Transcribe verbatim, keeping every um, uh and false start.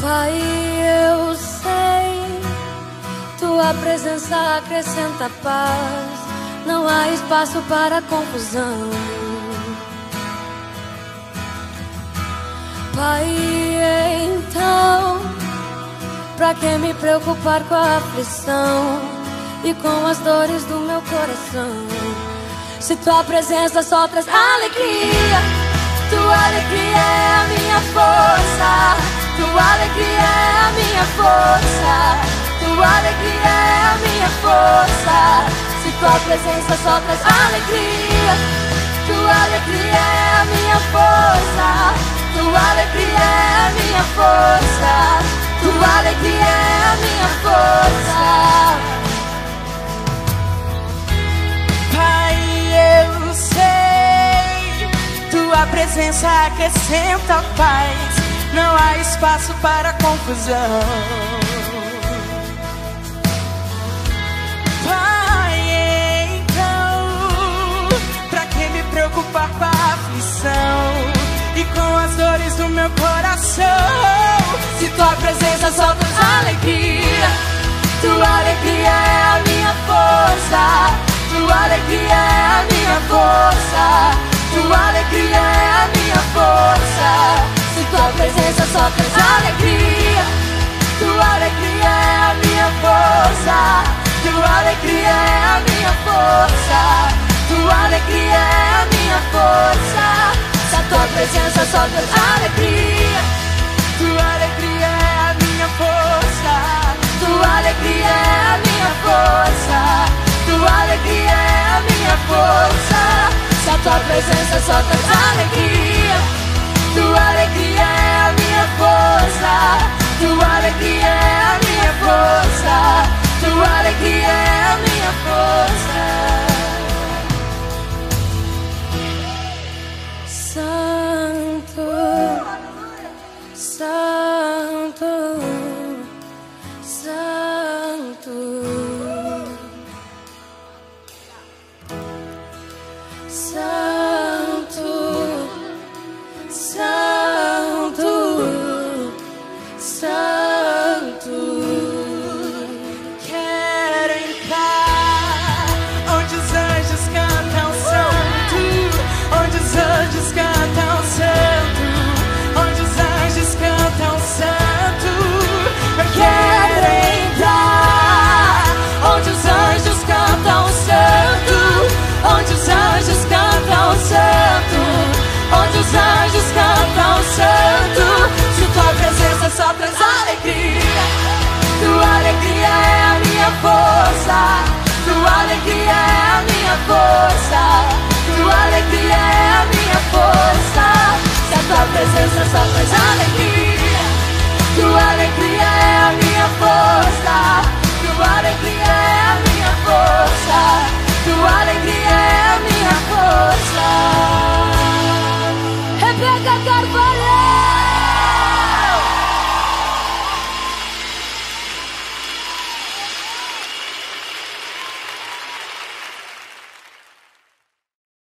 Pai, eu sei, tua presença acrescenta paz, não há espaço para confusão. Pai, então, pra que me preocupar com a aflição e com as dores do meu coração? Se tua presença só traz alegria, tua alegria é a minha força, tua alegria é a minha força, tua alegria é a minha força. Se tua presença só traz alegria, tua alegria é a minha força, tua alegria é a minha força, tua alegria é a minha força. Pai, eu sei, tua presença acrescenta paz, não há espaço para confusão. Pai, então, pra que me preocupar com a aflição e com as dores do meu coração? Se tua presença só traz alegria, tua alegria é a minha força, tua alegria é a minha força, tua alegria é a minha força. Se tua presença só traz alegria, tua alegria é a minha força, tua alegria é a minha força, tua alegria é a minha força. Se a tua presença só traz alegria, tua alegria é a minha força, tua alegria é a minha força, tua alegria é a minha força. Se a tua presença só traz alegria, tua alegria é a minha força, tua alegria é a minha força, tua alegria é a minha força. Santo, Santo, Santo, Santo, Santo, Santo. Quero entrar onde os anjos cantam santo, onde os anjos cantam santo, onde os anjos cantam santo. Eu quero entrar onde os anjos cantam santo, onde os anjos cantam santo, onde os anjos cantam santo. Se tua presença só traz alegria, tua alegria é a minha força, tua alegria é a minha força, tua alegria